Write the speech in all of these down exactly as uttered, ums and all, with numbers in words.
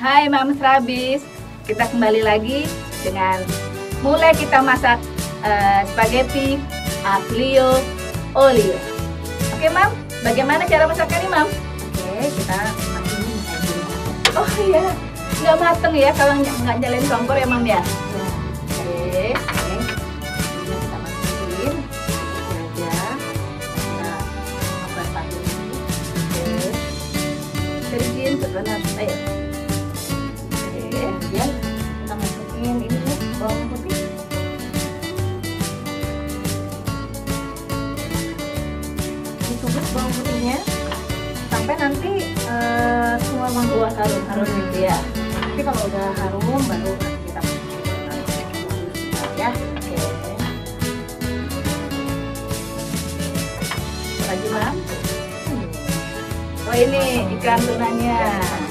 Hai Mams Rabis, kita kembali lagi dengan mulai kita masak uh, spaghetti aglio olio. Oke Mam, bagaimana cara masaknya Mam? Oke, kita masak ini dulu. Oh iya, nggak mateng ya kalau nggak nyalain kompor ya Mam ya? Ya. Oke. Oke, ini kita masukin sedikit aja. Kita ngebasahin dulu. Oke. Terjun sebentar, ayo. Oke. Kemudian kita masukin ini nih, bawang putih. Ditumis bawang putihnya sampai nanti uh, semua bawang Buah harum harum gitu ya. Tapi kalau udah harum baru nanti kita masukin ya. Oke. Lagi Mam. Oh ini ikan tunanya.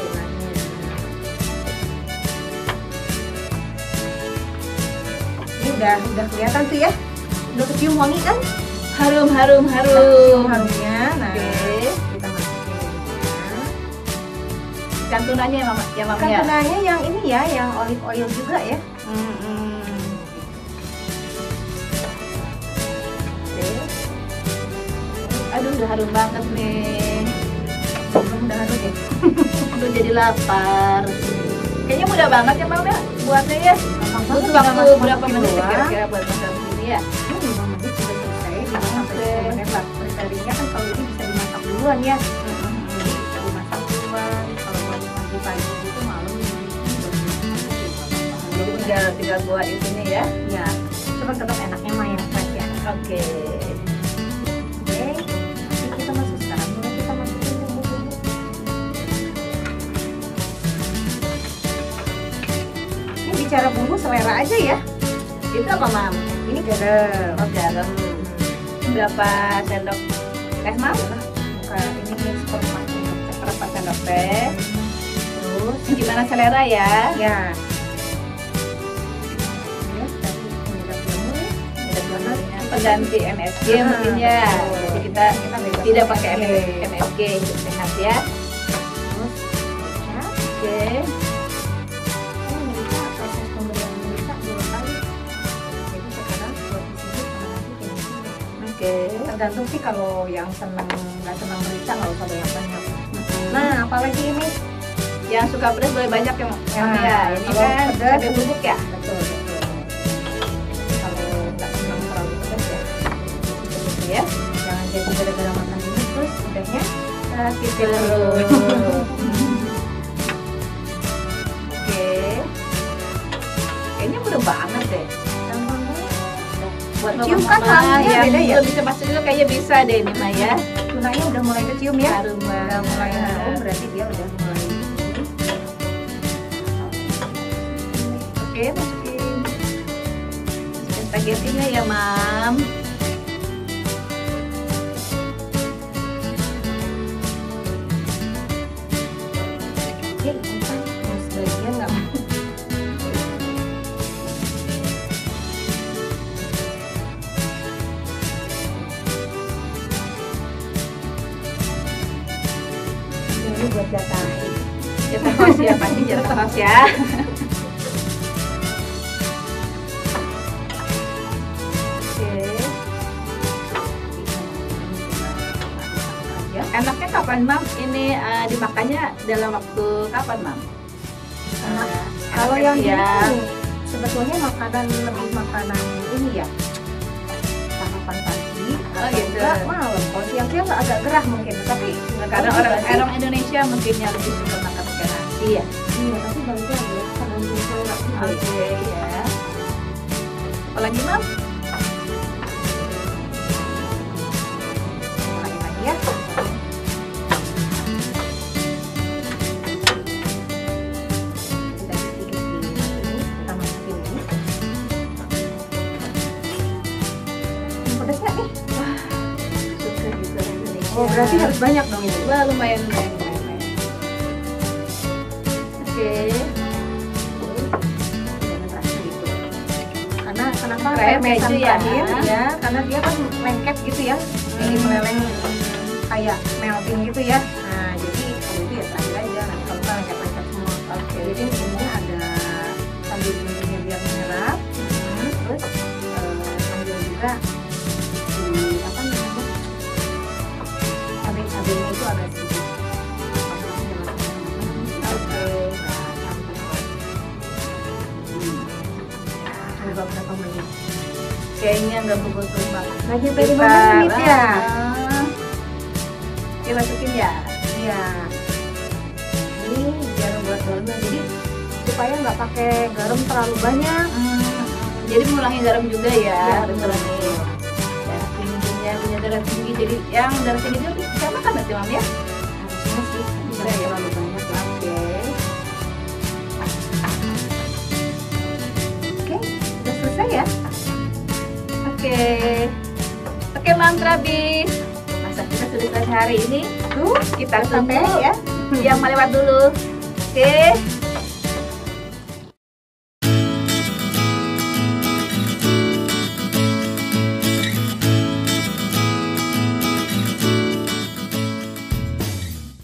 Ini udah udah kelihatan tuh ya, udah kecium wangi kan? Harum harum Udah harum. kecium harumnya. Nah, Oke. kita masukin ini. Ikan tunanya ya Mama, ya Mam Kan ya. tunanya yang ini ya, yang olive oil juga ya. Hmm, hmm. Oke, Aduh udah harum banget nih. belum udah harum ya. Udah jadi lapar. Kayaknya mudah banget ya Mam ya buatnya ya. Butuh Tinggal waktu masuk- berapa masukin menit doang. kira-kira buat masak begini ya? Ini lima menit sudah selesai. lima sampai Oke. sepuluh menit lah. Preferensinya kan kalau ini bisa dimasak duluan ya. Bisa dimasak duluan. Kalau mau pagi-pagi gitu malam ini baru dimasak juga nggak apa-apa. Jadi tinggal tinggal buat ini ya. Ya, cuma tetap enaknya mah yang fresh ya. Oke. Oke, nanti kita masuk sekarang. Mulai kita masukin bumbu-bumbu. Ini bicara bumbu selera aja ya. Itu apa Mam? Ini garam. Oh garam. Berapa sendok teh Mam? Bukan, ini seperempat sendok teh. Seperempat sendok teh. Terus, Gimana selera ya? ya. Ya, tadi penyedap jamur ya. Ada gambarnya. Pengganti M S G Ah, mungkin ya. betul. Jadi kita Kita bebas tidak M S G. pakai M S G untuk sehat ya. Terus, ya. Oke. Ini merica, proses pemberian merica dua kali. Jadi sekarang buat di sini sama nanti di sini. Oke. Tergantung sih, kalau yang senang nggak senang merica nggak usah banyak banyak. Nah, apalagi ini Yang suka pedas boleh banyak yang Mam Nah, ya. Ini kalau kan pedas- cabai bubuk ya. betul betul. Kalau nggak senang terlalu pedas ya, Gitu ya. jangan jadi gara-gara makan ini terus udahnya Sakit terus. Oke. Kayaknya mudah banget deh. gampang banget. Buat Kecium kan mama-mama wanginya yang beda ya? belum bisa masak dulu kayaknya bisa deh ini Mah ya. Tunanya udah mulai kecium ya. Harum Udah banget. mulai harum berarti dia udah mulai. Oke, masukin masukin spaghettinya ya, Mam. Oke, bukan mau sebagian nggak mau. Ini buat jatah. Jatah host ya, pasti jatah host ya. Oke. Ya. Enaknya kapan, Mam? Ini eh, dimakannya dalam waktu kapan, Mam? Enak. Eh, Kalau enaknya yang siang. ini sebetulnya makanan lebih makanan ini ya, sarapan pagi Oh, atau gitu. enggak malam. Kalau siang-siang nggak agak gerah mungkin, tapi Karena kalau orang juga sih- orang Indonesia mungkinnya lebih suka makan pakai nasi ya. iya, tapi balik lagi ya, tergantung selera juga. Oke ya. Apalagi Mam? Mulai lagi ya. Kita sedikit di sini, kita masukin ini. Ini pedas nggak nih? Suka juga Indonesia. Oh, berarti harus banyak dong ini. Wah, lumayan lumayan lumayan. lumayan. Oke. Jangan terasa gitu. Karena kenapa Krem fermentasi keju ya? terakhir ya? Karena dia kan lengket gitu ya. Jadi meleleng kayak melting gitu ya. Nah, jadi kalau itu ya terakhir aja. Nanti kalau kan lengket-lengket semua. Oke. Jadi ini ada sambil bumbunya biar menyerap, Hmm. terus eh, sambil juga di apa namanya cabai-cabainya itu agak sedikit. Oke. Coba berapa menit? Kayaknya nggak begitu banget. Nggak sampai lima menit ya? ah, Oke, masukin ya. Iya. Ini biar buat garamnya, jadi supaya nggak pakai garam terlalu banyak. Hmm. Jadi mengurangi garam juga ya, Ya, betul betul. nih. Ya, tinggi punya punya darah tinggi, jadi yang darah tinggi itu bisa makan berarti Mam ya? Harusnya sih bisa Bisa ya? terlalu banyak ya. Oke. Oke, sudah selesai ya? Oke. Oke, Mam Trabis. Masak kita sudah selesai hari ini. Tuh, Kita sampai tunggu ya. yang melewat dulu. Oke.